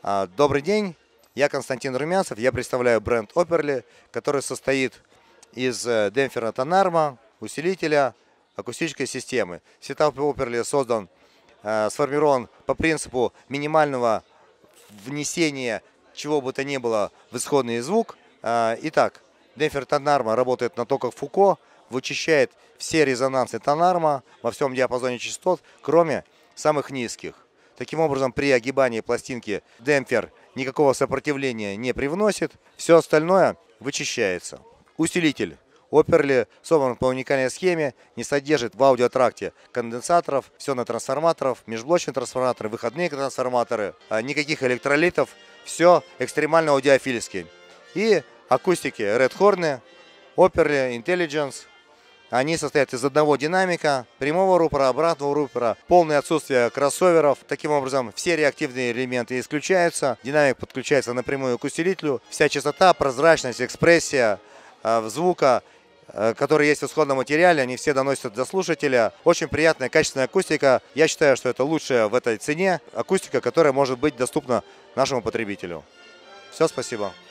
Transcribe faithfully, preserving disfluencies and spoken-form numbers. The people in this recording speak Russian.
А, Добрый день, я Константин Румянцев, я представляю бренд Opperly, который состоит из э, демпфера Tonarma, усилителя, акустической системы. Сетап Opperly создан, э, сформирован по принципу минимального внесения чего бы то ни было в исходный звук. Э, Итак, демпфер Tonarma работает на токах Фуко, вычищает все резонансы Tonarma во всем диапазоне частот, кроме самых низких. Таким образом, при огибании пластинки демпфер никакого сопротивления не привносит, все остальное вычищается. Усилитель Opperly собран по уникальной схеме, не содержит в аудиотракте конденсаторов, сино-трансформаторов, межблочные трансформаторы, выходные трансформаторы, никаких электролитов, все экстремально аудиофильски. И акустики Red Horn, Opperly, Intelligence. Они состоят из одного динамика, прямого рупора, обратного рупора, полное отсутствие кроссоверов. Таким образом, все реактивные элементы исключаются, динамик подключается напрямую к усилителю. Вся частота, прозрачность, экспрессия э, звука, э, который есть в исходном материале, они все доносятся до слушателя. Очень приятная, качественная акустика. Я считаю, что это лучшая в этой цене акустика, которая может быть доступна нашему потребителю. Все, спасибо.